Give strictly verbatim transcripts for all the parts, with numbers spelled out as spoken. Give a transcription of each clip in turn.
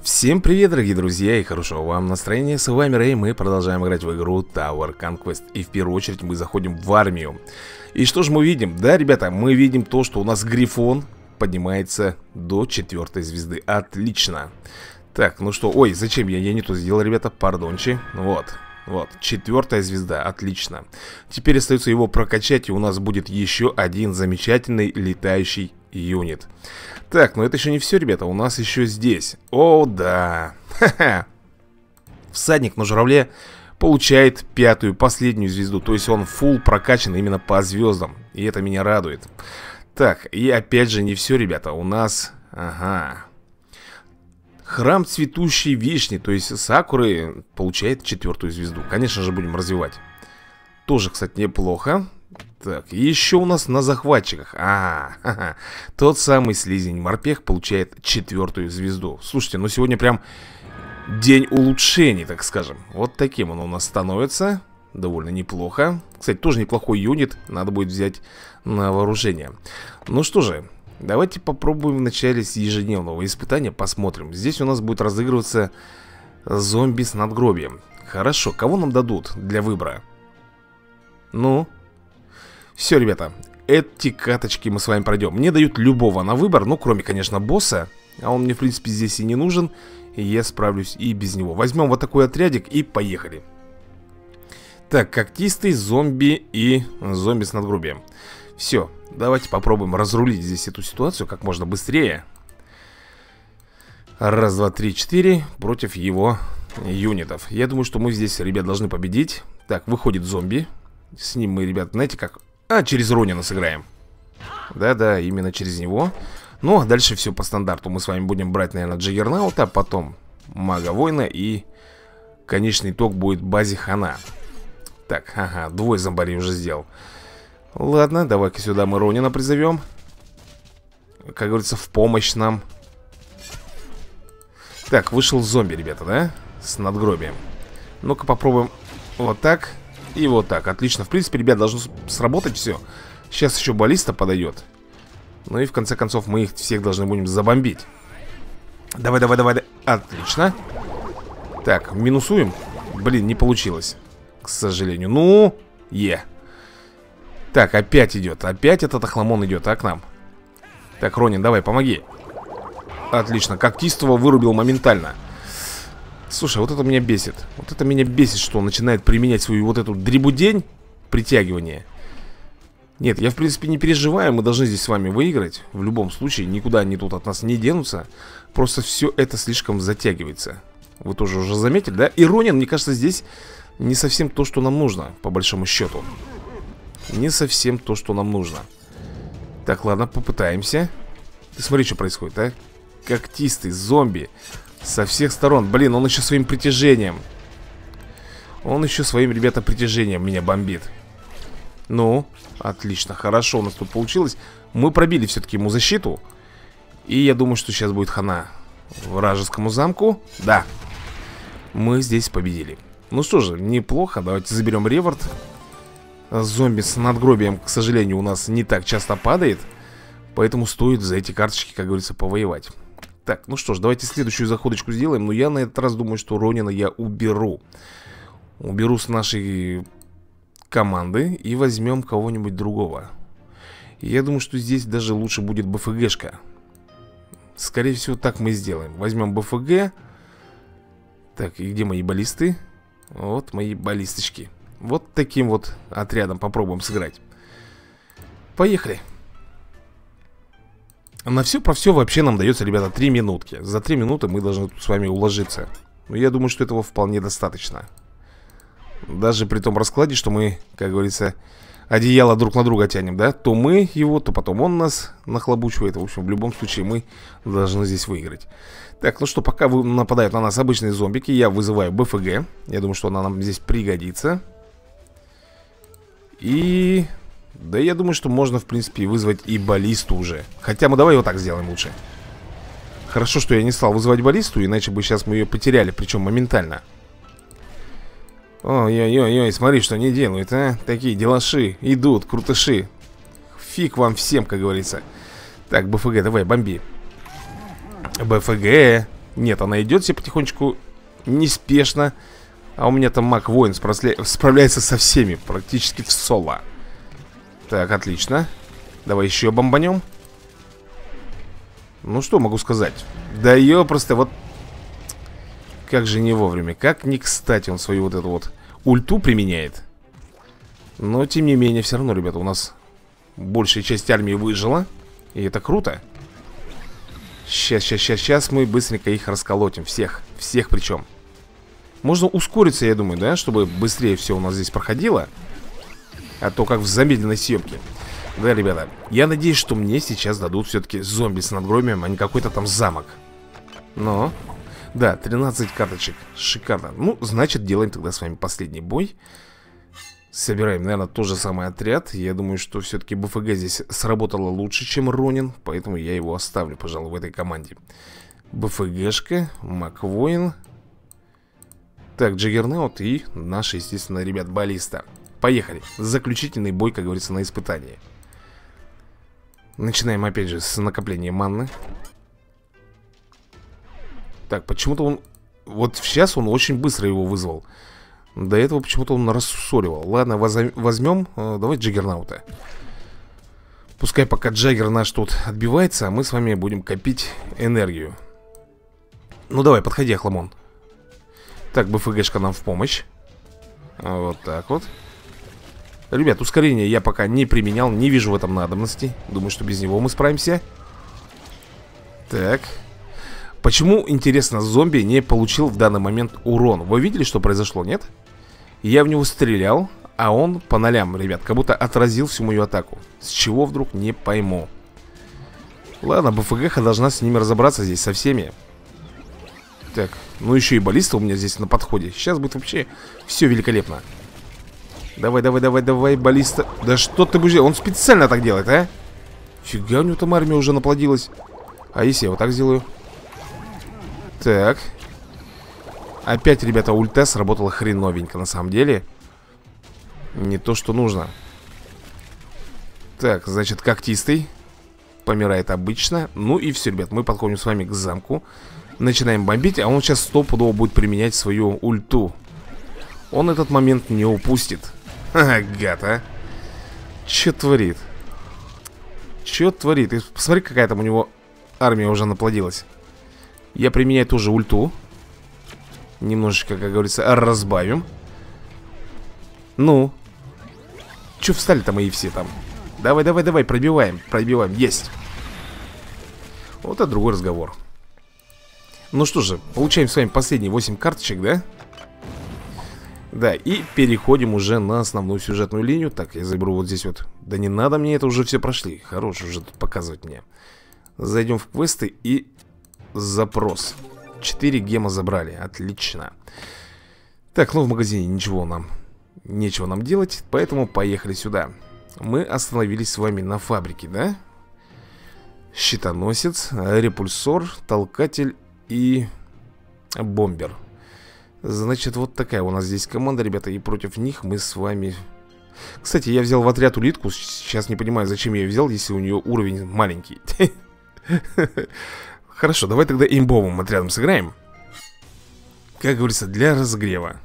Всем привет, дорогие друзья, и хорошего вам настроения. С вами Рэй, мы продолжаем играть в игру Tower Conquest. И в первую очередь мы заходим в армию. И что же мы видим? Да, ребята, мы видим то, что у нас Грифон поднимается до четвертой звезды. Отлично. Так, ну что, ой, зачем я, я не то сделал, ребята, пардончи. Вот, вот, четвертая звезда, отлично. Теперь остается его прокачать, и у нас будет еще один замечательный летающий юнит. Так, но это еще не все, ребята, у нас еще здесь. О, да. Ха-ха. Всадник на журавле получает пятую, последнюю звезду. То есть он фулл прокачан именно по звездам. И это меня радует. Так, и опять же не все, ребята. У нас, ага, храм цветущей вишни, то есть Сакуры, получает четвертую звезду. Конечно же будем развивать. Тоже, кстати, неплохо. Так, еще у нас на захватчиках. А, ха-ха. Тот самый слизень морпех получает четвертую звезду. Слушайте, ну сегодня прям день улучшений, так скажем. Вот таким он у нас становится. Довольно неплохо. Кстати, тоже неплохой юнит. Надо будет взять на вооружение. Ну что же, давайте попробуем в начале с ежедневного испытания. Посмотрим. Здесь у нас будет разыгрываться зомби с надгробием. Хорошо, кого нам дадут для выбора? Ну... Все, ребята, эти каточки мы с вами пройдем. Мне дают любого на выбор, ну, кроме, конечно, босса. А он мне, в принципе, здесь и не нужен. И я справлюсь и без него. Возьмем вот такой отрядик и поехали. Так, когтистый, зомби и зомби с надгробием. Все, давайте попробуем разрулить здесь эту ситуацию как можно быстрее. Раз, два, три, четыре против его юнитов. Я думаю, что мы здесь, ребят, должны победить. Так, выходит зомби. С ним мы, ребят, знаете как... А, через Ронина сыграем. Да-да, именно через него. Ну, а дальше все по стандарту. Мы с вами будем брать, наверное, Джаггернаута, потом Мага-воина. И конечный итог будет базе хана. Так, ага, двое зомбарей уже сделал. Ладно, давай-ка сюда мы Ронина призовем. Как говорится, в помощь нам. Так, вышел зомби, ребята, да? С надгробием. Ну-ка попробуем вот так. И вот так, отлично. В принципе, ребят, должно сработать все. Сейчас еще баллиста подойдет. Ну и в конце концов мы их всех должны будем забомбить. Давай, давай, давай. Отлично. Так, минусуем. Блин, не получилось, к сожалению. Ну, е. Так, опять идет. Опять этот охламон идет, а к нам. Так, Ронин, давай, помоги. Отлично, когтистого вырубил моментально. Слушай, вот это меня бесит. Вот это меня бесит, что он начинает применять свою вот эту дребудень. Притягивание. Нет, я в принципе не переживаю. Мы должны здесь с вами выиграть. В любом случае, никуда они тут от нас не денутся. Просто все это слишком затягивается. Вы тоже уже заметили, да? И Ронин, мне кажется, здесь не совсем то, что нам нужно. По большому счету. Не совсем то, что нам нужно. Так, ладно, попытаемся. Ты смотри, что происходит, а? Когтистый, зомби. Со всех сторон. Блин, он еще своим притяжением. Он еще своим, ребята, притяжением меня бомбит. Ну, отлично, хорошо у нас тут получилось. Мы пробили все-таки ему защиту. И я думаю, что сейчас будет хана вражескому замку. Да, мы здесь победили. Ну что же, неплохо. Давайте заберем реворд. Зомби с надгробием, к сожалению, у нас не так часто падает. Поэтому стоит за эти карточки, как говорится, повоевать. Так, ну что ж, давайте следующую заходочку сделаем. Но я на этот раз думаю, что Ронина я уберу. Уберу с нашей команды и возьмем кого-нибудь другого. Я думаю, что здесь даже лучше будет БФГшка. Скорее всего, так мы и сделаем. Возьмем БФГ. Так, и где мои баллисты? Вот мои баллисточки. Вот таким вот отрядом попробуем сыграть. Поехали. На все про все вообще нам дается, ребята, три минутки. За три минуты мы должны тут с вами уложиться. Но я думаю, что этого вполне достаточно. Даже при том раскладе, что мы, как говорится, одеяло друг на друга тянем, да? То мы его, то потом он нас нахлобучивает. В общем, в любом случае мы должны здесь выиграть. Так, ну что, пока нападают на нас обычные зомбики, я вызываю БФГ. Я думаю, что она нам здесь пригодится. И... Да я думаю, что можно, в принципе, вызвать и баллисту уже. Хотя мы давай вот так сделаем лучше. Хорошо, что я не стал вызывать баллисту, иначе бы сейчас мы ее потеряли, причем моментально. Ой-ой-ой, смотри, что они делают, а? Такие делаши, идут, крутыши. Фиг вам всем, как говорится. Так, БФГ, давай, бомби. БФГ. Нет, она идет себе потихонечку, неспешно. А у меня там маг-воин справляется со всеми, практически в соло. Так, отлично. Давай еще бомбанем. Ну, что могу сказать? Да ее просто вот... Как же не вовремя, как не кстати он свою вот эту вот ульту применяет. Но, тем не менее, все равно, ребята, у нас большая часть армии выжила. И это круто. Сейчас, сейчас, сейчас, сейчас мы быстренько их расколотим. Всех, всех причем. Можно ускориться, я думаю, да, чтобы быстрее все у нас здесь проходило. А то как в замедленной съемке. Да, ребята, я надеюсь, что мне сейчас дадут все-таки зомби с надгробием, а не какой-то там замок. Но, да, тринадцать карточек, шикарно. Ну, значит, делаем тогда с вами последний бой. Собираем, наверное, тот же самый отряд. Я думаю, что все-таки БФГ здесь сработало лучше, чем Ронин. Поэтому я его оставлю, пожалуй, в этой команде. БФГшка, Мак-воин. Так, Джаггернаут и наши, естественно, ребят, баллиста. Поехали, заключительный бой, как говорится, на испытании. Начинаем опять же с накопления манны. Так, почему-то он... Вот сейчас он очень быстро его вызвал. До этого почему-то он рассоривал. Ладно, возьмем, давай Джаггернаута. Пускай пока Джаггер наш тут отбивается, а мы с вами будем копить энергию. Ну давай, подходи, Ахламон. Так, БФГшка нам в помощь. Вот так вот. Ребят, ускорение я пока не применял, не вижу в этом надобности. Думаю, что без него мы справимся. Так. Почему, интересно, зомби не получил в данный момент урон? Вы видели, что произошло, нет? Я в него стрелял, а он по нолям, ребят, как будто отразил всю мою атаку. С чего вдруг, не пойму. Ладно, БФГ должна с ними разобраться здесь, со всеми. Так, ну еще и баллиста у меня здесь на подходе. Сейчас будет вообще все великолепно. Давай, давай, давай, давай, баллиста. Да что ты будешь делать? Он специально так делает, а? Фига, у него там армия уже наплодилась. А если я вот так сделаю? Так. Опять, ребята, ульта сработала хреновенько, на самом деле. Не то, что нужно. Так, значит, когтистый помирает обычно. Ну и все, ребят, мы подходим с вами к замку. Начинаем бомбить, а он сейчас стопудово будет применять свою ульту. Он этот момент не упустит. Ха, гад, а. Че творит? Че творит? И посмотри, какая там у него армия уже наплодилась. Я применяю тоже ульту. Немножечко, как говорится, разбавим. Ну. Че встали-то мои все там? Давай, давай, давай, пробиваем, пробиваем, есть. Вот это другой разговор. Ну что же, получаем с вами последние восемь карточек, да? Да, и переходим уже на основную сюжетную линию. Так, я заберу вот здесь вот. Да не надо мне, это уже все прошли. Хорош уже тут показывать мне. Зайдем в квесты и запрос. четыре гема забрали, отлично. Так, ну в магазине ничего нам, нечего нам делать, поэтому поехали сюда. Мы остановились с вами на фабрике, да? Щитоносец, репульсор, толкатель и бомбер. Значит, вот такая у нас здесь команда, ребята. И против них мы с вами... Кстати, я взял в отряд улитку. Сейчас не понимаю, зачем я ее взял, если у нее уровень маленький. Хорошо, давай тогда имбовым отрядом сыграем. Как говорится, для разогрева.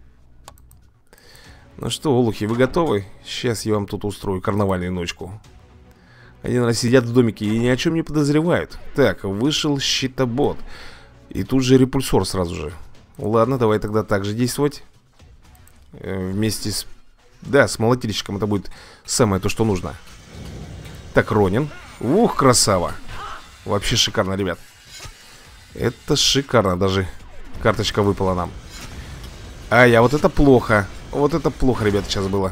Ну что, олухи, вы готовы? Сейчас я вам тут устрою карнавальную ночку. Они, наверное, сидят в домике и ни о чем не подозревают. Так, вышел щитобот. И тут же репульсор сразу же. Ладно, давай тогда так же действовать. э, Вместе с... Да, с молотильщиком это будет самое то, что нужно. Так, Ронин. Ух, красава. Вообще шикарно, ребят. Это шикарно, даже карточка выпала нам. Ай, а вот это плохо. Вот это плохо, ребят, сейчас было.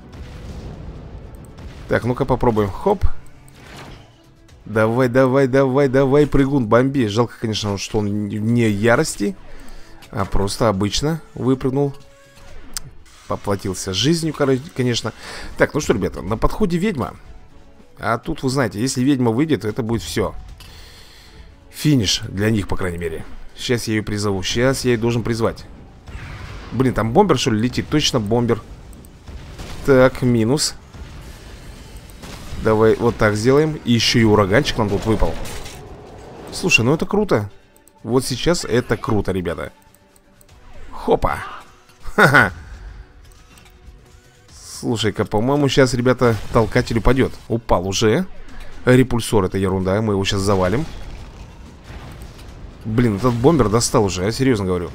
Так, ну-ка попробуем. Хоп. Давай, давай, давай, давай, прыгун, бомби. Жалко, конечно, что он не ярости, а просто обычно выпрыгнул. Поплатился жизнью, конечно. Так, ну что, ребята, на подходе ведьма. А тут, вы знаете, если ведьма выйдет, это будет все. Финиш для них, по крайней мере. Сейчас я ее призову, сейчас я ее должен призвать. Блин, там бомбер, что ли, летит? Точно бомбер. Так, минус. Давай вот так сделаем. И еще и ураганчик нам тут выпал. Слушай, ну это круто. Вот сейчас это круто, ребята. Хопа. Ха-ха. Слушай-ка, по-моему, сейчас, ребята, толкатель упадет. Упал уже. Репульсор, это ерунда, мы его сейчас завалим. Блин, этот бомбер достал уже, я серьезно говорю.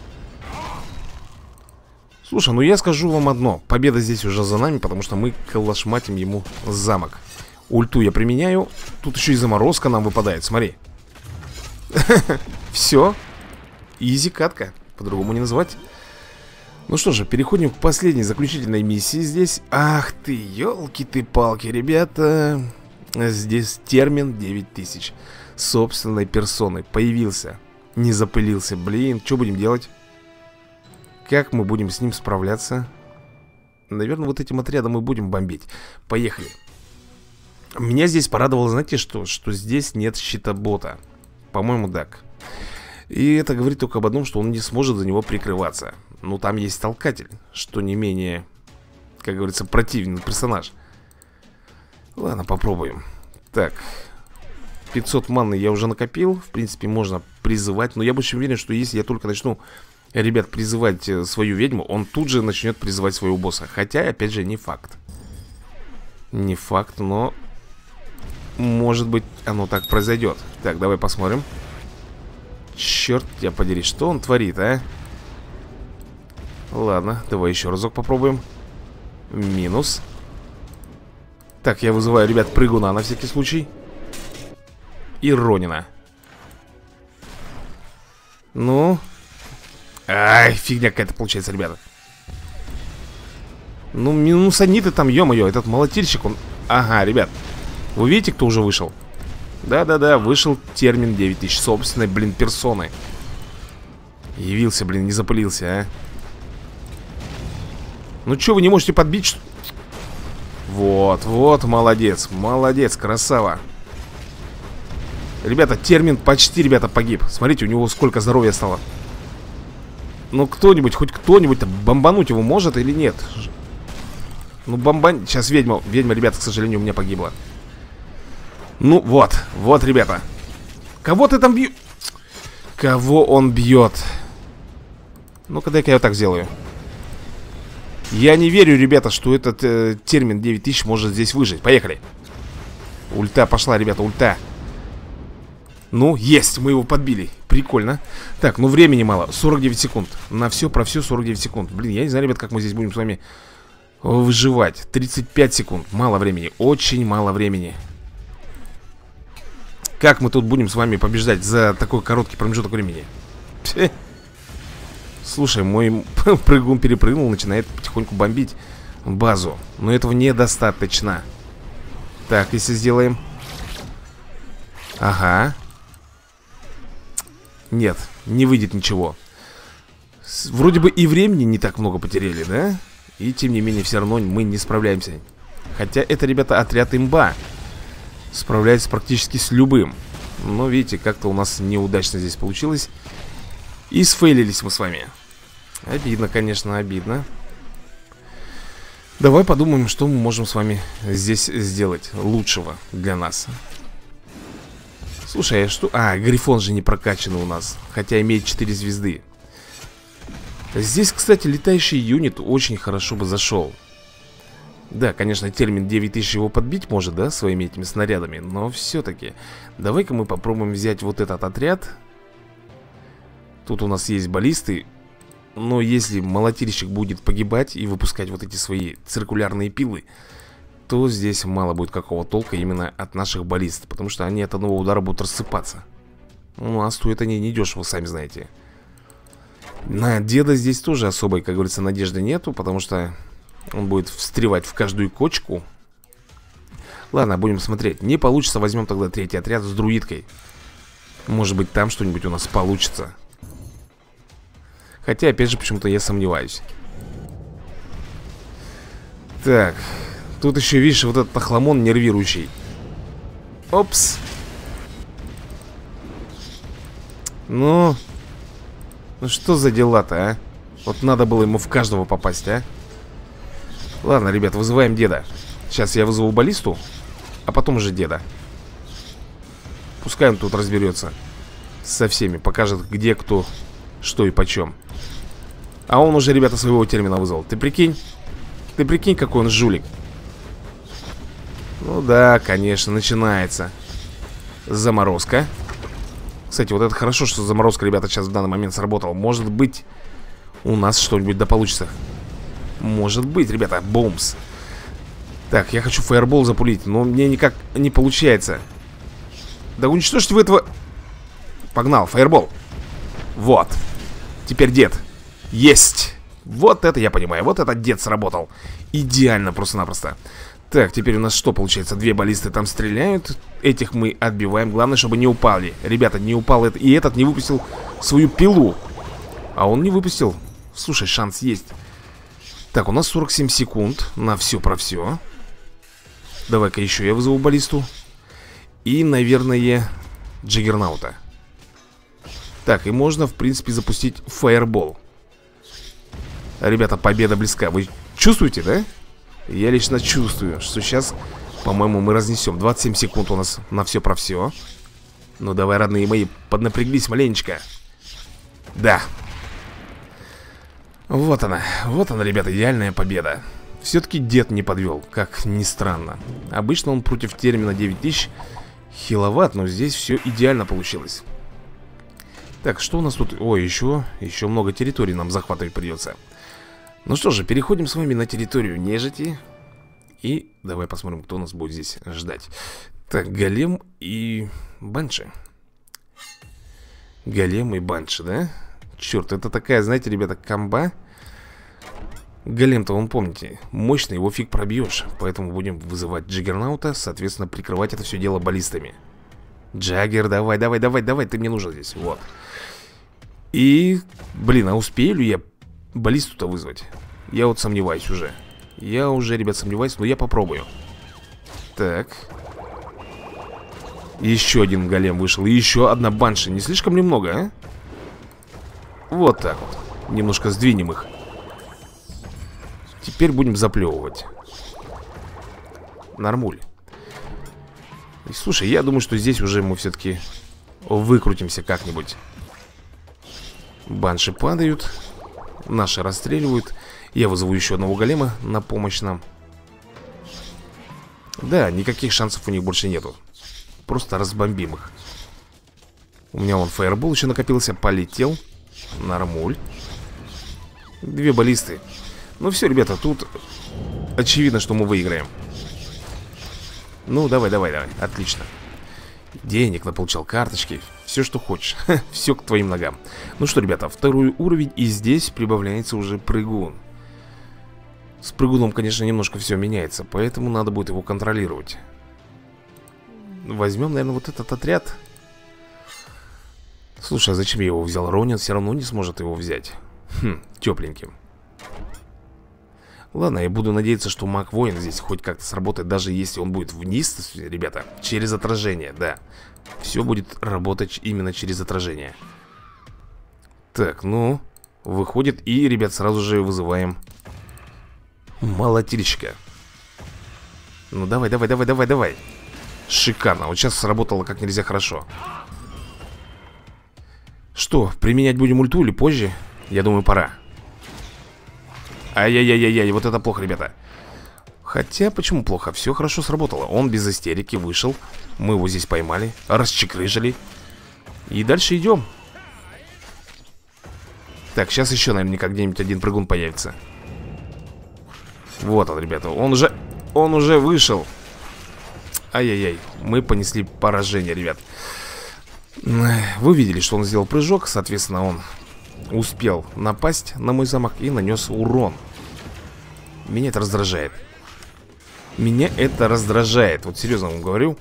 Слушай, ну я скажу вам одно. Победа здесь уже за нами, потому что мы калашматим ему замок. Ульту я применяю. Тут еще и заморозка нам выпадает, смотри. Все. Изи катка, по-другому не называть. Ну что же, переходим к последней заключительной миссии здесь. Ах ты, елки ты палки, ребята. Здесь термин девять тысяч собственной персоной появился. Не запылился, блин, что будем делать? Как мы будем с ним справляться? Наверное, вот этим отрядом мы будем бомбить. Поехали. Меня здесь порадовало, знаете что? Что здесь нет щитобота. По-моему, так. И это говорит только об одном, что он не сможет за него прикрываться. Ну, там есть толкатель, что не менее, как говорится, противный персонаж. Ладно, попробуем. Так, пятьсот маны я уже накопил. В принципе, можно призывать. Но я больше уверен, что если я только начну, ребят, призывать свою ведьму, он тут же начнет призывать своего босса. Хотя, опять же, не факт. Не факт, но может быть, оно так произойдет. Так, давай посмотрим. Черт тебя подери, что он творит, а? Ладно, давай еще разок попробуем. Минус. Так, я вызываю, ребят, прыгуна на всякий случай. И Ронина. Ну. Ай, фигня какая-то получается, ребята. Ну, минусаниты там, ё-моё, этот молотильщик, он... Ага, ребят, вы видите, кто уже вышел? Да-да-да, вышел термин девять тысяч собственной, блин, персоны. Явился, блин, не запылился, а. Ну чё, вы не можете подбить, что... Вот, вот, молодец, молодец, красава. Ребята, термин почти, ребята, погиб. Смотрите, у него сколько здоровья стало. Ну, кто-нибудь, хоть кто-нибудь бомбануть его может или нет? Ну, бомбань... Сейчас ведьма, ведьма, ребята, к сожалению, у меня погибла. Ну, вот, вот, ребята. Кого ты там бьешь? Кого он бьет? Ну-ка, дай-ка я вот так сделаю. Я не верю, ребята, что этот э, термин девять тысяч может здесь выжить. Поехали. Ульта пошла, ребята, ульта. Ну, есть, мы его подбили. Прикольно. Так, ну времени мало, сорок девять секунд. На все про все сорок девять секунд. Блин, я не знаю, ребят, как мы здесь будем с вами выживать. Тридцать пять секунд, мало времени, очень мало времени. Как мы тут будем с вами побеждать за такой короткий промежуток времени? Пфе. Слушай, мой прыгун перепрыгнул, начинает потихоньку бомбить базу. Но этого недостаточно. Так, если сделаем. Ага. Нет, не выйдет ничего. Вроде бы и времени не так много потеряли, да? И тем не менее все равно мы не справляемся. Хотя это, ребята, отряд имба. Справляется практически с любым. Но видите, как-то у нас неудачно здесь получилось. И сфейлились мы с вами. Обидно, конечно, обидно. Давай подумаем, что мы можем с вами здесь сделать лучшего для нас. Слушай, а что... А, Грифон же не прокачанный у нас. Хотя имеет четыре звезды. Здесь, кстати, летающий юнит очень хорошо бы зашел. Да, конечно, термин девять тысяч его подбить может, да, своими этими снарядами. Но все-таки давай-ка мы попробуем взять вот этот отряд. Тут у нас есть баллисты. Но если молотильщик будет погибать и выпускать вот эти свои циркулярные пилы, то здесь мало будет какого толка именно от наших баллист. Потому что они от одного удара будут рассыпаться. Ну, а стоят они недешево, сами знаете. На деда здесь тоже особой, как говорится, надежды нету. Потому что он будет встревать в каждую кочку. Ладно, будем смотреть. Не получится, возьмем тогда третий отряд с друидкой. Может быть, там что-нибудь у нас получится. Хотя, опять же, почему-то я сомневаюсь. Так. Тут еще, видишь, вот этот охламон нервирующий. Опс. Ну. Ну что за дела-то, а? Вот надо было ему в каждого попасть, а? Ладно, ребят, вызываем деда. Сейчас я вызову баллисту, а потом уже деда. Пускай он тут разберется. Со всеми, покажет, где кто, что и почем. А он уже, ребята, своего термина вызвал. Ты прикинь? Ты прикинь, какой он жулик. Ну да, конечно, начинается заморозка. Кстати, вот это хорошо, что заморозка, ребята, сейчас в данный момент сработала. Может быть, у нас что-нибудь да получится. Может быть, ребята, бомбс. Так, я хочу фаербол запулить, но мне никак не получается. Да уничтожьте вы этого. Погнал, фаербол. Вот. Теперь дед. Есть. Вот это я понимаю, вот этот дед сработал. Идеально просто-напросто. Так, теперь у нас что получается? Две баллисты там стреляют. Этих мы отбиваем. Главное, чтобы не упали. Ребята, не упал этот. И этот не выпустил свою пилу. А он не выпустил. Слушай, шанс есть. Так, у нас сорок семь секунд на все про все. Давай-ка еще я вызову баллисту. И, наверное, Джаггернаута. Так, и можно, в принципе, запустить фаербол. Ребята, победа близка. Вы чувствуете, да? Я лично чувствую, что сейчас, по-моему, мы разнесем. Двадцать семь секунд у нас на все про все. Ну давай, родные мои, поднапряглись маленечко. Да. Вот она, вот она, ребята, идеальная победа. Все-таки дед не подвел, как ни странно. Обычно он против термина девять тысяч хиловатт, но здесь все идеально получилось. Так, что у нас тут? Ой, еще, еще много территорий нам захватывать придется. Ну что же, переходим с вами на территорию нежити. И давай посмотрим, кто нас будет здесь ждать. Так, голем и банши. Голем и банши, да? Черт, это такая, знаете, ребята, комба. Голем-то, вон помните, мощный, его фиг пробьешь. Поэтому будем вызывать Джаггернаута, соответственно, прикрывать это все дело баллистами. Джаггер, давай, давай, давай, давай, ты мне нужен здесь, вот. И, блин, а успею ли я баллисту-то вызвать? Я вот сомневаюсь уже. Я уже, ребят, сомневаюсь, но я попробую. Так. Еще один голем вышел. И еще одна банши. Не слишком ли много, а? Вот так вот. Немножко сдвинем их. Теперь будем заплевывать. Нормуль. И, слушай, я думаю, что здесь уже мы все-таки выкрутимся как-нибудь. Банши падают. Наши расстреливают. Я вызову еще одного голема на помощь нам. Да, никаких шансов у них больше нету. Просто разбомбим их. У меня вон фаербол еще накопился. Полетел. Нормуль. Две баллисты. Ну все, ребята, тут очевидно, что мы выиграем. Ну, давай, давай, давай, отлично. Денег наполучал, карточки. Все, что хочешь. Все к твоим ногам. Ну что, ребята, второй уровень. И здесь прибавляется уже прыгун. С прыгуном, конечно, немножко все меняется. Поэтому надо будет его контролировать. Возьмем, наверное, вот этот отряд. Слушай, а зачем я его взял? Ронин все равно не сможет его взять. Хм, тепленьким. Ладно, я буду надеяться, что маг-воин здесь хоть как-то сработает. Даже если он будет вниз, ребята, через отражение, да. Все будет работать именно через отражение. Так, ну, выходит. И, ребят, сразу же вызываем молотильщика. Ну, давай, давай, давай, давай, давай. Шикарно, вот сейчас сработало как нельзя хорошо. Что, применять будем ульту или позже? Я думаю, пора. Ай-яй-яй-яй, вот это плохо, ребята. Хотя, почему плохо? Все хорошо сработало. Он без истерики вышел. Мы его здесь поймали, расчекрыжили. И дальше идем. Так, сейчас еще наверняка где-нибудь один прыгун появится. Вот он, ребята, он уже, он уже вышел. Ай-яй-яй, мы понесли поражение, ребят. Вы видели, что он сделал прыжок. Соответственно, он успел напасть на мой замок и нанес урон. Меня это раздражает. Меня это раздражает. Вот серьезно вам говорю.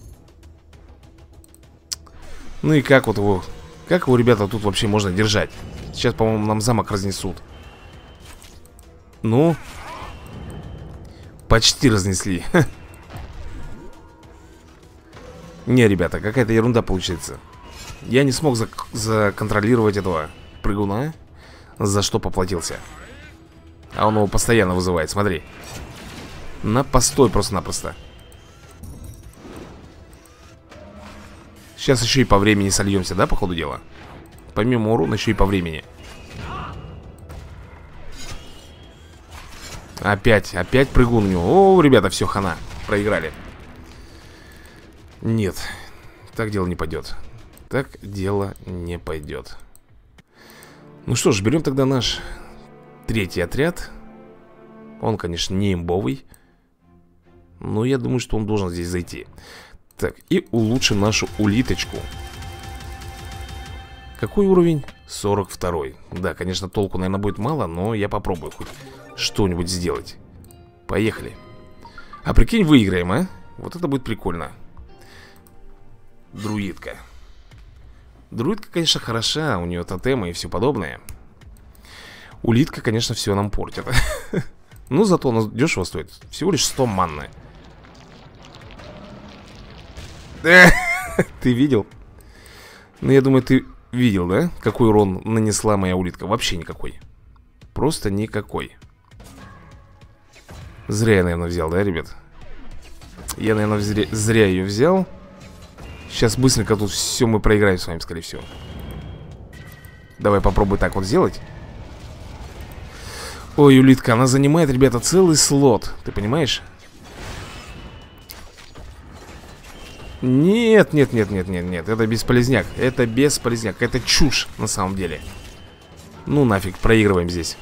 Ну и как вот его, как его, ребята, тут вообще можно держать? Сейчас, по-моему, нам замок разнесут. Ну, почти разнесли. Не, ребята, какая-то ерунда получается. Я не смог зак законтролировать этого прыгуна. За что поплатился. А он его постоянно вызывает, смотри. На постой просто-напросто. Сейчас еще и по времени сольемся, да, по ходу дела? Помимо урона, еще и по времени. Опять, опять прыгун у него. О, ребята, все, хана, проиграли. Нет, так дело не пойдет. Так дело не пойдет. Ну что ж, берем тогда наш третий отряд. Он, конечно, не имбовый, но я думаю, что он должен здесь зайти. Так, и улучшим нашу улиточку. Какой уровень? сорок второй. Да, конечно, толку, наверное, будет мало, но я попробую хоть что-нибудь сделать. Поехали. А прикинь, выиграем, а? Вот это будет прикольно. Друидка. Друидка, конечно, хороша. У нее тотемы и все подобное. Улитка, конечно, все нам портит. Ну, зато она дешево стоит. Всего лишь сто манны. Ты видел? Ну, я думаю, ты видел, да? Какой урон нанесла моя улитка? Вообще никакой. Просто никакой. Зря я, наверное, взял, да, ребят? Я, наверное, зря, зря ее взял. Сейчас быстренько тут все мы проиграем с вами, скорее всего. Давай попробуй так вот сделать. Ой, улитка, она занимает, ребята, целый слот. Ты понимаешь? Нет, нет, нет, нет, нет, нет. Это бесполезняк. Это бесполезняк. Это чушь на самом деле. Ну нафиг, проигрываем здесь.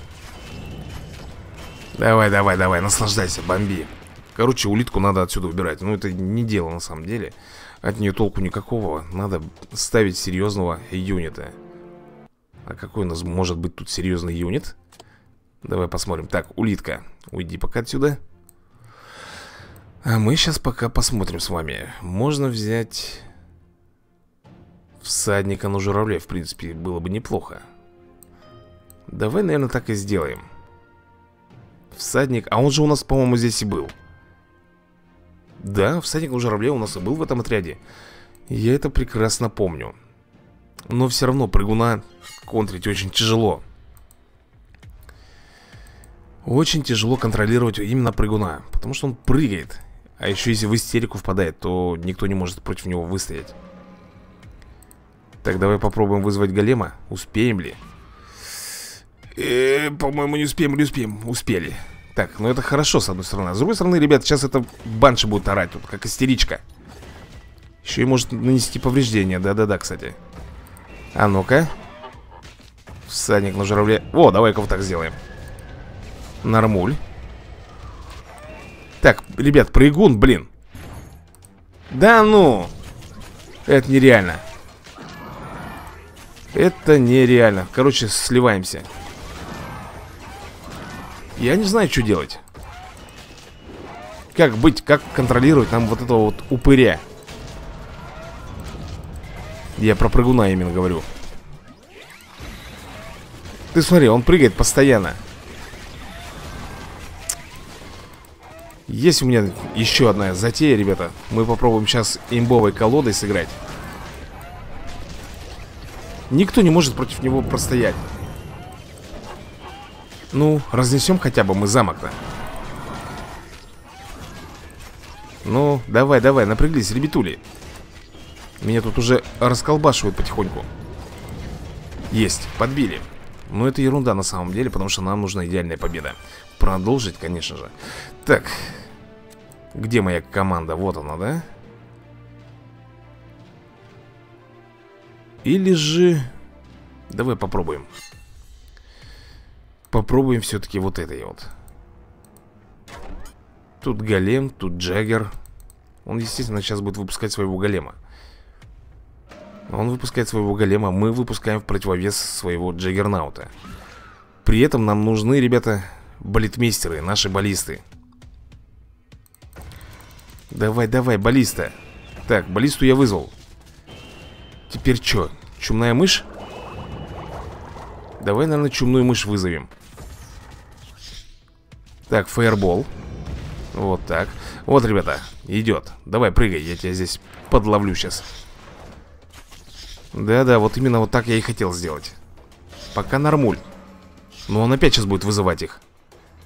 Давай, давай, давай, наслаждайся, бомби. Короче, улитку надо отсюда убирать. Ну, это не дело на самом деле. От нее толку никакого. Надо ставить серьезного юнита. А какой у нас может быть тут серьезный юнит? Давай посмотрим. Так, улитка, уйди пока отсюда. А мы сейчас пока посмотрим с вами. Можно взять всадника на журавле. В принципе, было бы неплохо. Давай, наверное, так и сделаем. Всадник, а он же у нас, по-моему, здесь и был. Да, всадник на журавле у нас и был в этом отряде. Я это прекрасно помню. Но все равно прыгуна контрить очень тяжело. Очень тяжело контролировать именно прыгуна, потому что он прыгает. А еще если в истерику впадает, то никто не может против него выстоять. Так, давай попробуем вызвать голема. Успеем ли? Э, по-моему, не успеем, не успеем. Успели. Так, ну это хорошо, с одной стороны. А с другой стороны, ребят, сейчас это банши будет орать тут, как истеричка. Еще и может нанести повреждения. Да-да-да, кстати. А ну-ка. Всадник на журавле. О, давай-ка вот так сделаем. Нормуль. Так, ребят, прыгун, блин. Да ну. Это нереально. Это нереально. Короче, сливаемся. Я не знаю, что делать. Как быть, как контролировать нам вот этого вот упыря. Я про прыгуна именно говорю. Ты смотри, он прыгает постоянно. Есть у меня еще одна затея, ребята. Мы попробуем сейчас имбовой колодой сыграть. Никто не может против него простоять. Ну, разнесем хотя бы мы замок-то. Ну, давай, давай, напряглись, ребятули. Меня тут уже расколбашивают потихоньку. Есть, подбили. Но это ерунда на самом деле, потому что нам нужна идеальная победа. Продолжить, конечно же. Так, где моя команда? Вот она, да? Или же... Давай попробуем. Попробуем все-таки вот этой вот. Тут голем, тут Джаггер. Он, естественно, сейчас будет выпускать своего голема. Он выпускает своего голема, мы выпускаем в противовес своего Джаггернаута. При этом нам нужны, ребята, баллетмейстеры, наши баллисты. Давай, давай, баллиста. Так, баллисту я вызвал. Теперь что? Чумная мышь? Давай, наверное, чумную мышь вызовем. Так, фаербол. Вот так. Вот, ребята, идет. Давай, прыгай, я тебя здесь подловлю сейчас. Да-да, вот именно вот так я и хотел сделать. Пока нормуль. Но он опять сейчас будет вызывать их.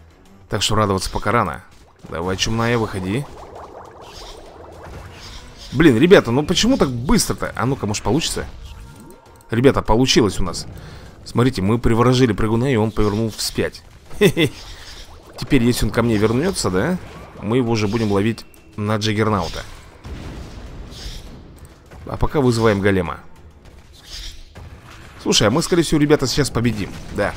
Так что радоваться пока рано. Давай, чумная, выходи. Блин, ребята, ну почему так быстро-то? А ну-ка, может получится? Ребята, получилось у нас. Смотрите, мы приворожили прыгуна, и он повернул вспять. Хе-хе. Теперь, если он ко мне вернется, да, мы его уже будем ловить на Джаггернаута. А пока вызываем голема. Слушай, а мы, скорее всего, ребята, сейчас победим. Да.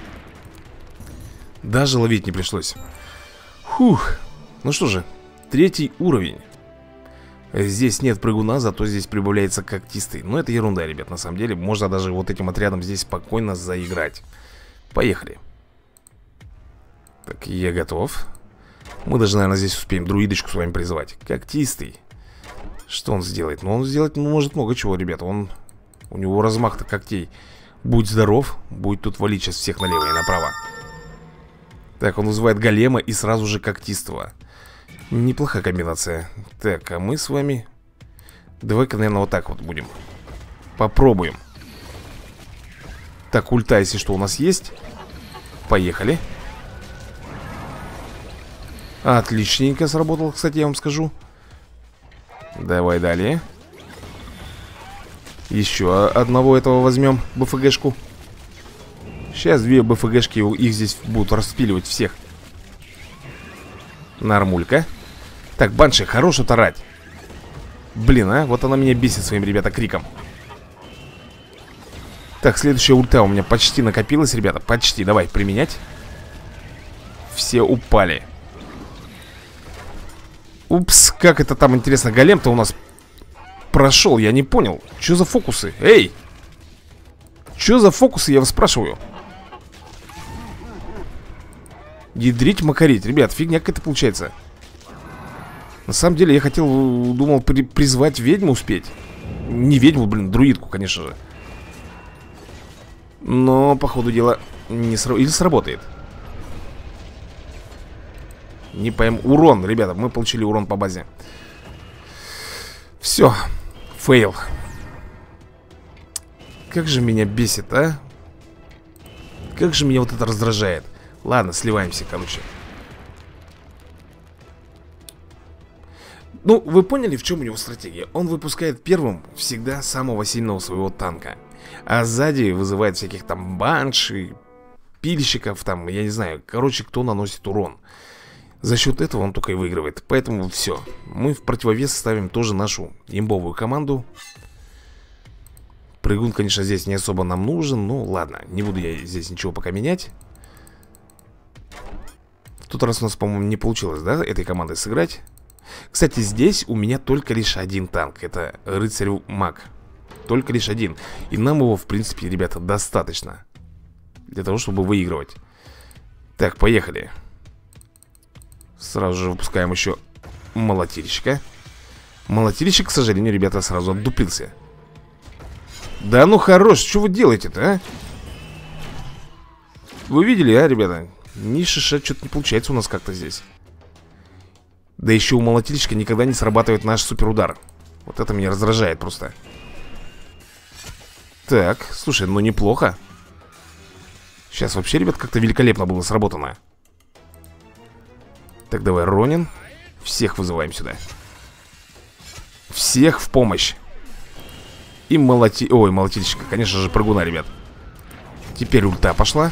Даже ловить не пришлось. Фух. Ну что же, третий уровень. Здесь нет прыгуна, зато здесь прибавляется когтистый. Но это ерунда, ребят, на самом деле. Можно даже вот этим отрядом здесь спокойно заиграть. Поехали. Так, я готов. Мы даже, наверное, здесь успеем друидочку с вами призывать. Когтистый. Что он сделает? Ну, он сделать ну, может много чего, ребята. Он... У него размах-то когтей. Будь здоров, будет тут валить сейчас всех налево и направо. Так, он вызывает голема и сразу же когтистого. Неплохая комбинация. Так, а мы с вами... Давай-ка, наверное, вот так вот будем. Попробуем. Так, ульта, если что, у нас есть. Поехали. Отличненько сработал, кстати, я вам скажу. Давай далее. Еще одного этого возьмем, БФГшку. Сейчас две БФГшки, их здесь будут распиливать всех. Нормулька. Так, Банши, хорош тарать. Блин, а, вот она меня бесит своим, ребята, криком. Так, следующая ульта у меня почти накопилась, ребята. Почти, давай, применять. Все упали. Упс, как это там, интересно, голем-то у нас прошел, я не понял. Что за фокусы? Эй! Что за фокусы, я вас спрашиваю? Ядрить, макарить. Ребят, фигня какая-то получается. На самом деле я хотел, думал, при призвать ведьму успеть. Не ведьму, блин, друидку, конечно же. Но, по ходу дела, не сра... или сработает. Не пойму. Урон, ребята, мы получили урон по базе. Все, фейл. Как же меня бесит, а? Как же меня вот это раздражает. Ладно, сливаемся, короче. Ну, вы поняли, в чем у него стратегия? Он выпускает первым всегда самого сильного своего танка, а сзади вызывает всяких там банши, пильщиков, там, я не знаю. Короче, кто наносит урон. За счет этого он только и выигрывает. Поэтому все. Мы в противовес ставим тоже нашу имбовую команду. Прыгун, конечно, здесь не особо нам нужен. Ну, ладно, не буду я здесь ничего пока менять. В тот раз у нас, по-моему, не получилось, да, этой командой сыграть. Кстати, здесь у меня только лишь один танк. Это рыцарь-маг. Только лишь один. И нам его, в принципе, ребята, достаточно для того, чтобы выигрывать. Так, поехали. Сразу же выпускаем еще молотильщика. Молотильщик, к сожалению, ребята, сразу отдуплился. Да ну хорош, что вы делаете-то, а? Вы видели, а, ребята? Ни шиша, что-то не получается у нас как-то здесь. Да еще у молотильщика никогда не срабатывает наш суперудар. Вот это меня раздражает просто. Так, слушай, ну неплохо. Сейчас вообще, ребят, как-то великолепно было сработано. Так, давай, Ронин. Всех вызываем сюда. Всех в помощь. И молоти... Ой, молотильщика, конечно же, прыгуна, ребят. Теперь ульта пошла.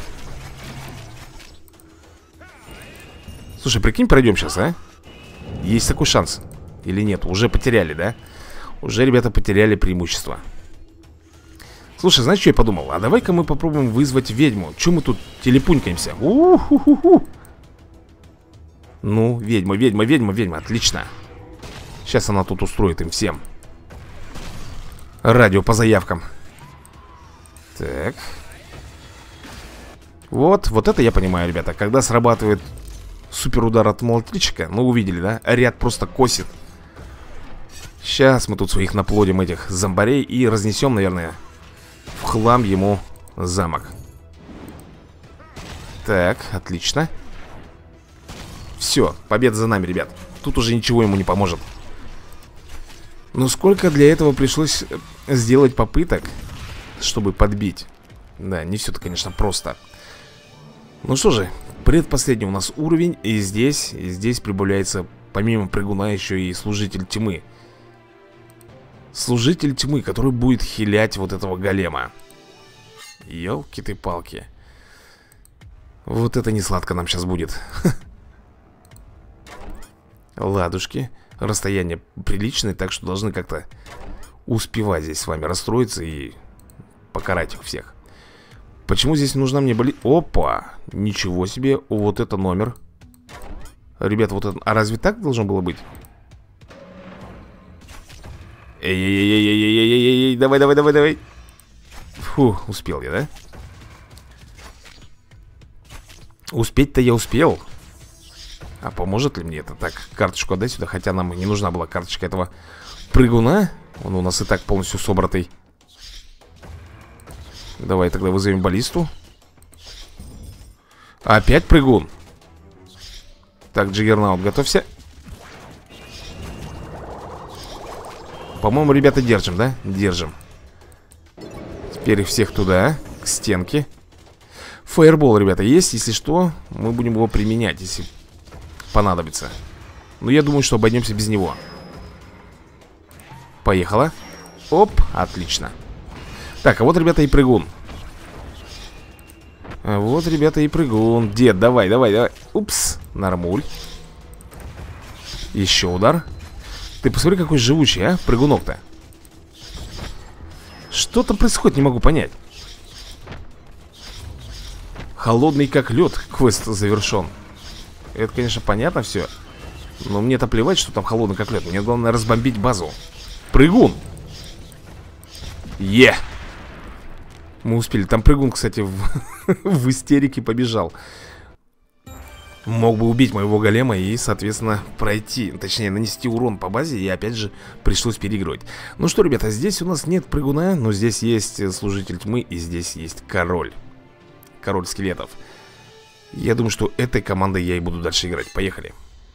Слушай, прикинь, пройдем сейчас, а? Есть такой шанс. Или нет? Уже потеряли, да? Уже, ребята, потеряли преимущество. Слушай, знаешь, что я подумал? А давай-ка мы попробуем вызвать ведьму. Че мы тут телепунькаемся? У-ху-ху-ху. Ну, ведьма, ведьма, ведьма, ведьма, отлично. Сейчас она тут устроит им всем радио по заявкам. Так. Вот, вот это я понимаю, ребята. Когда срабатывает суперудар от молотильщика, ну, увидели, да? Ряд просто косит. Сейчас мы тут своих наплодим, этих зомбарей, и разнесем, наверное, в хлам ему замок. Так, отлично. Все, победа за нами, ребят. Тут уже ничего ему не поможет. Но сколько для этого пришлось сделать попыток, чтобы подбить. Да, не все-то, конечно, просто. Ну что же, предпоследний у нас уровень. И здесь, и здесь прибавляется, помимо прыгуна, еще и служитель тьмы. Служитель тьмы, который будет хилять вот этого голема. Ёлки ты палки. Вот это не сладко нам сейчас будет. Ладушки. Расстояние приличное, так что должны как-то успевать здесь с вами расстроиться и покарать их всех. Почему здесь нужна мне боли... Опа! Ничего себе, вот это номер. Ребята, вот это... А разве так должно было быть? Эй-эй-эй-эй-эй-эй-эй-эй, давай, давай, давай, давай. Фу, успел я, да? Успеть-то я успел. А поможет ли мне это? Так, карточку отдай сюда. Хотя нам не нужна была карточка этого прыгуна. Он у нас и так полностью собратый. Давай тогда вызовем баллисту. Опять прыгун. Так, Джиггернаут, готовься. По-моему, ребята, держим, да? Держим. Теперь их всех туда, к стенке. Фаербол, ребята, есть. Если что, мы будем его применять, если понадобится. Но я думаю, что обойдемся без него. Поехала. Оп, отлично. Так, а вот, ребята, и прыгун. А вот, ребята, и прыгун. Дед, давай, давай, давай. Упс, нормуль. Еще удар. Ты посмотри, какой живучий, а, прыгунок-то. Что там происходит, не могу понять. Холодный как лед, квест завершен. Это, конечно, понятно все. Но мне-то плевать, что там холодный как лед. Мне главное разбомбить базу. Прыгун. Е! Мы успели. Там прыгун, кстати, в, в истерике побежал. Мог бы убить моего голема и, соответственно, пройти. Точнее, нанести урон по базе. И опять же пришлось переигрывать. Ну что, ребята, здесь у нас нет прыгуна. Но здесь есть служитель тьмы. И здесь есть король. Король скелетов. Я думаю, что этой командой я и буду дальше играть. Поехали.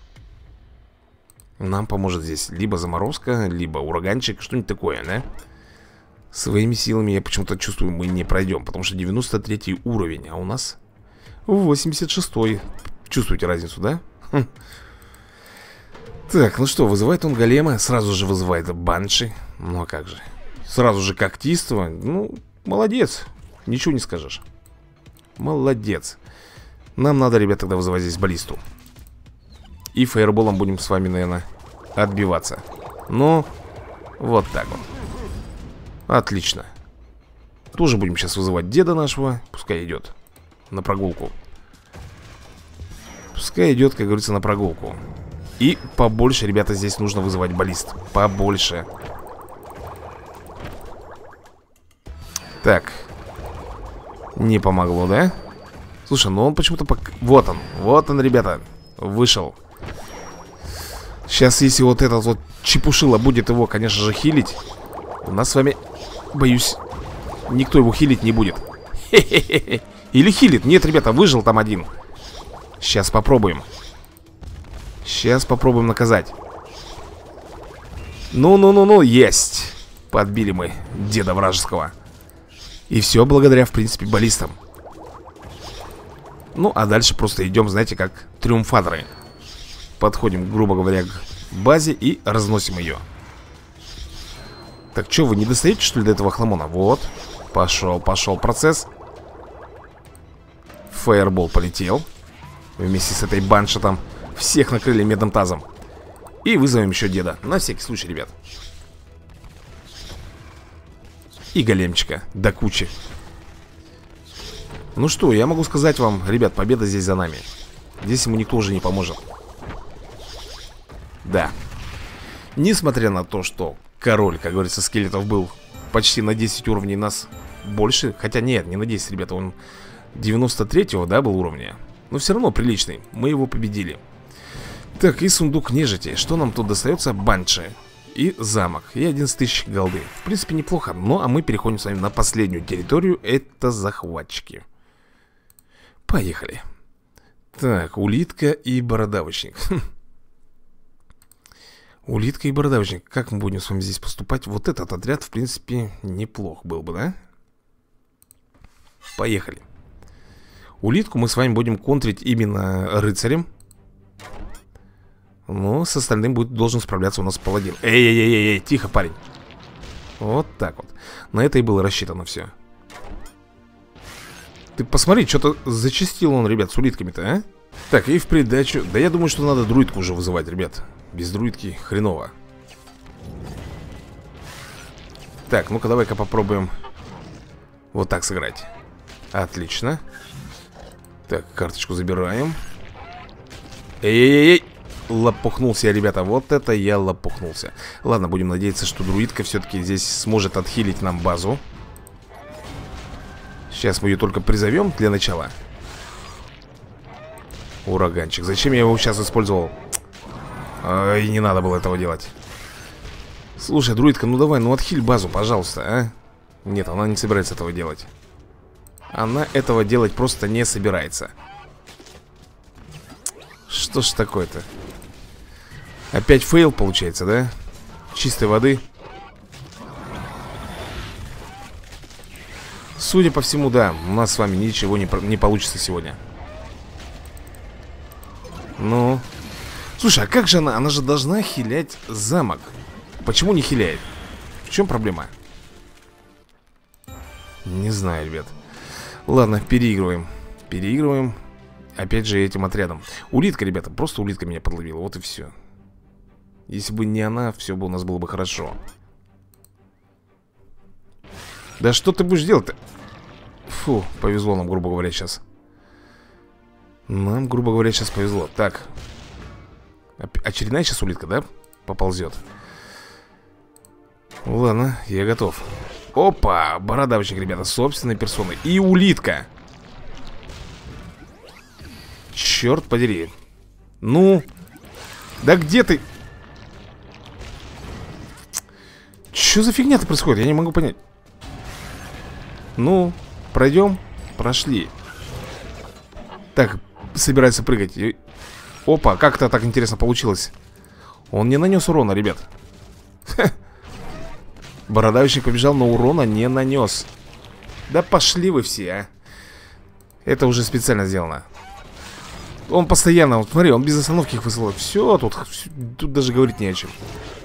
Нам поможет здесь либо заморозка, либо ураганчик. Что-нибудь такое, да? Своими силами я почему-то чувствую, мы не пройдем. Потому что девяносто третий уровень. А у нас восемьдесят шестой. Чувствуете разницу, да? Хм. Так, ну что, вызывает он голема. Сразу же вызывает банши. Ну а как же. Сразу же когтистого. Ну, молодец. Ничего не скажешь. Молодец. Нам надо, ребят, тогда вызывать здесь баллисту. И фаерболом будем с вами, наверное, отбиваться. Ну, вот так вот. Отлично. Тоже будем сейчас вызывать деда нашего. Пускай идет на прогулку. Пускай идет, как говорится, на прогулку. И побольше, ребята, здесь нужно вызывать баллист. Побольше. Так. Не помогло, да? Слушай, ну он почему-то пок... Вот он, вот он, ребята. Вышел. Сейчас, если вот этот вот чепушила будет его, конечно же, хилить, у нас с вами, боюсь, никто его хилить не будет. Хе-хе-хе. Или хилит. Нет, ребята, выжил там один. Сейчас попробуем. Сейчас попробуем наказать. Ну-ну-ну-ну, есть. Подбили мы деда вражеского. И все благодаря, в принципе, баллистам. Ну, а дальше просто идем, знаете, как триумфаторы. Подходим, грубо говоря, к базе и разносим ее. Так, что, вы не достаете, что ли, до этого хламона? Вот, пошел, пошел процесс. Фаербол полетел. Вместе с этой баншей там всех накрыли медным тазом. И вызовем еще деда, на всякий случай, ребят. И големчика до кучи. Ну что, я могу сказать вам, ребят, победа здесь за нами. Здесь ему никто уже не поможет. Да. Несмотря на то, что король, как говорится, скелетов был почти на десять уровней нас больше. Хотя нет, не на десять, ребята, он девяносто третьего, да, был уровня. Но все равно приличный, мы его победили. Так, и сундук нежити. Что нам тут достается? Банши и замок, и одиннадцать тысяч голды. В принципе, неплохо. Ну, а мы переходим с вами на последнюю территорию. Это захватчики. Поехали. Так, улитка и бородавочник. Улитка и бородавочник. Как мы будем с вами здесь поступать? Вот этот отряд, в принципе, неплох был бы, да? Поехали. Улитку мы с вами будем контрить именно рыцарем. Но с остальным будет должен справляться у нас паладин. Эй-эй-эй-эй, тихо, парень. Вот так вот. На это и было рассчитано все. Ты посмотри, что-то зачастил он, ребят, с улитками-то, а? Так, и в придачу. Да я думаю, что надо друидку уже вызывать, ребят. Без друидки хреново. Так, ну-ка давай-ка попробуем вот так сыграть. Отлично. Так, карточку забираем. Эй-эй-эй! Лопухнулся я, ребята, вот это я лопухнулся. Ладно, будем надеяться, что друидка все-таки здесь сможет отхилить нам базу. Сейчас мы ее только призовем для начала. Ураганчик, зачем я его сейчас использовал? Ай, не надо было этого делать. Слушай, друидка, ну давай, ну отхиль базу, пожалуйста, а? Нет, она не собирается этого делать. Она этого делать просто не собирается. Что ж такое-то? Опять фейл получается, да? Чистой воды. Судя по всему, да, у нас с вами ничего не, не получится сегодня. Ну. Слушай, а как же она? Она же должна хилять замок. Почему не хиляет? В чем проблема? Не знаю, ребят. Ладно, переигрываем. Переигрываем. Опять же этим отрядом. Улитка, ребята, просто улитка меня подловила. Вот и все. Если бы не она, все бы у нас было бы хорошо. Да что ты будешь делать-то? Фу, повезло нам, грубо говоря, сейчас. Нам, грубо говоря, сейчас повезло. Так. Очередная сейчас улитка, да? Поползет. Ладно, я готов. Опа, бородавочник, ребята, собственной персоной. И улитка. Черт подери. Ну. Да где ты? Что за фигня-то происходит? Я не могу понять. Ну, пройдем. Прошли. Так, собирается прыгать. Опа, как-то так интересно получилось. Он не нанес урона, ребят. Бородавочник побежал, но урона не нанес. Да пошли вы все, а. Это уже специально сделано. Он постоянно, вот смотри, он без остановки их высылает. Все, тут, все, тут даже говорить не о чем.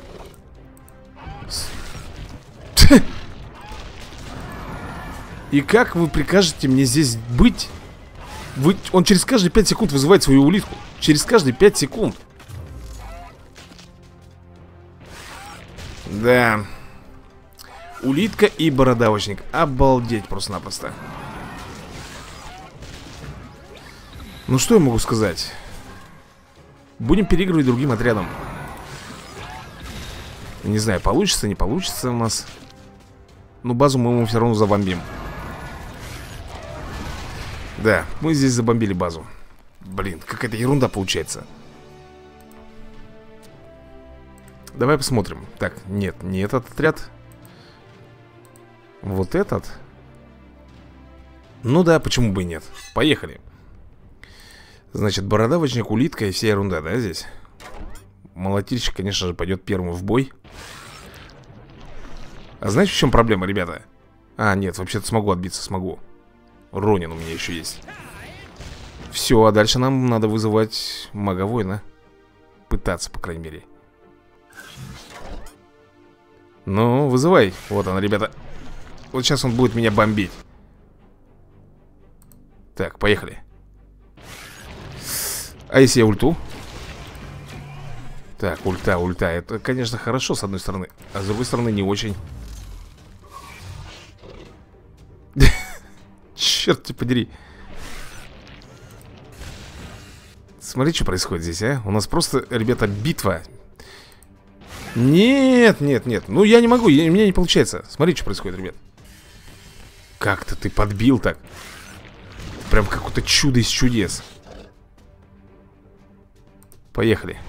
И как вы прикажете мне здесь быть? Вы... Он через каждые пять секунд вызывает свою улитку. Через каждые пять секунд. Да. Улитка и бородавочник. Обалдеть просто-напросто. Ну что я могу сказать? Будем переигрывать другим отрядом. Не знаю, получится, не получится у нас. Но базу мы ему все равно забомбим. Да, мы здесь забомбили базу. Блин, какая-то ерунда получается. Давай посмотрим. Так, нет, не этот отряд. Вот этот. Ну да, почему бы и нет. Поехали. Значит, бородавочник, улитка и вся ерунда, да, здесь? Молотильщик, конечно же, пойдет первым в бой. А знаете, в чем проблема, ребята? А, нет, вообще-то смогу отбиться, смогу. Ронин у меня еще есть. Все, а дальше нам надо вызывать мага-воина. Пытаться, по крайней мере. Ну, вызывай. Вот он, ребята. Вот сейчас он будет меня бомбить. Так, поехали. А если я ульту? Так, ульта, ульта. Это, конечно, хорошо, с одной стороны. А с другой стороны, не очень. Черт тебя подери. Смотри, что происходит здесь, а? У нас просто, ребята, битва. Нет, нет, нет. Ну, я не могу, я, у меня не получается. Смотри, что происходит, ребят. Как-то ты подбил так. Прям какое-то чудо из чудес. Поехали.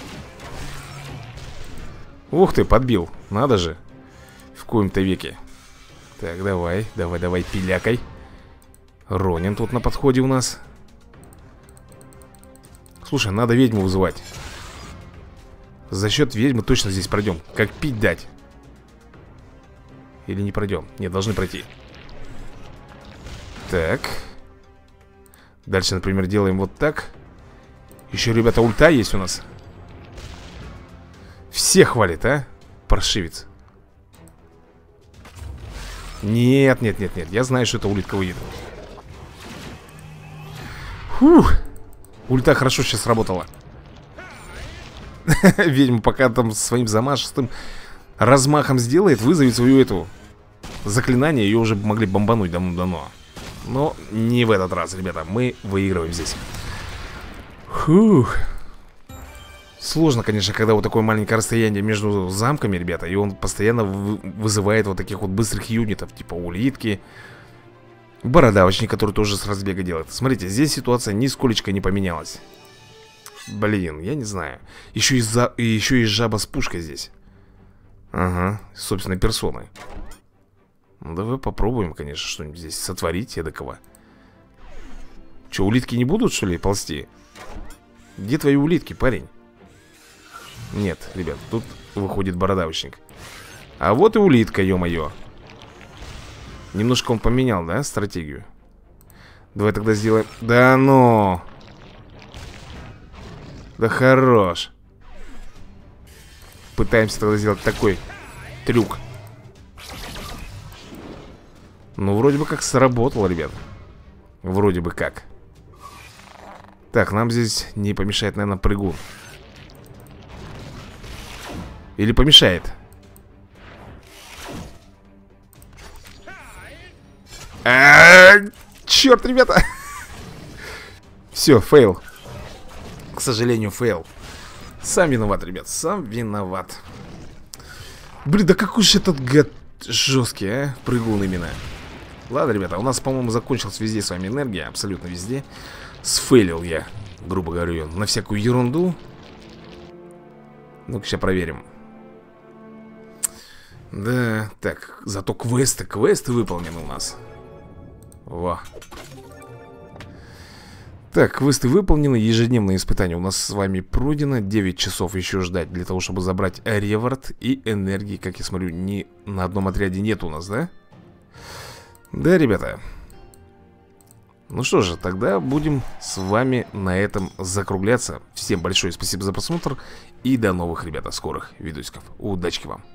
Ух ты, подбил. Надо же. В коем-то веке. Так, давай, давай, давай, пилякай. Ронин тут на подходе у нас. Слушай, надо ведьму вызывать. За счет ведьмы точно здесь пройдем. Как пить дать. Или не пройдем? Нет, должны пройти. Так. Дальше, например, делаем вот так. Еще, ребята, ульта есть у нас. Все хвалит, а? Паршивец. Нет, нет, нет, нет. Я знаю, что это улитка выйдет. Фух. Ульта хорошо сейчас работала. Ведьма пока там своим замашистым размахом сделает, вызовет свою эту заклинание, ее уже могли бомбануть давно-давно. Но не в этот раз, ребята. Мы выигрываем здесь. Фух. Сложно, конечно, когда вот такое маленькое расстояние между замками, ребята. И он постоянно вызывает вот таких вот быстрых юнитов, типа улитки, бородавочник, который тоже с разбега делает. Смотрите, здесь ситуация нисколечко не поменялась. Блин, я не знаю. Еще и, за... еще и жаба с пушкой здесь. Ага, собственной персоной. Ну, давай попробуем, конечно, что-нибудь здесь сотворить эдакого. Че, улитки не будут, что ли, ползти? Где твои улитки, парень? Нет, ребят, тут выходит бородавочник. А вот и улитка, ё-моё. Немножко он поменял, да, стратегию? Давай тогда сделаем... Да ну! Да хорош. Пытаемся тогда сделать такой трюк. Ну, вроде бы как сработало, ребят. Вроде бы как. Так, нам здесь не помешает, наверное, прыгун. Или помешает? А-а-а, черт, ребята. Все, фейл. К сожалению, фейл. Сам виноват, ребят, сам виноват. Блин, да какой же этот гад жесткий, а? Прыгун именно. Ладно, ребята, у нас, по-моему, закончилась везде с вами энергия. Абсолютно везде. Сфейлил я, грубо говоря, на всякую ерунду. Ну-ка, сейчас проверим. Да, так, зато квесты, квесты выполнены у нас. Во. Так, квесты выполнены, ежедневные испытания у нас с вами пройдено. девять часов еще ждать для того, чтобы забрать реворд и энергии, как я смотрю, ни на одном отряде нет у нас, да? Да, ребята. Ну что же, тогда будем с вами на этом закругляться. Всем большое спасибо за просмотр и до новых, ребята, скорых видосиков. Удачи вам!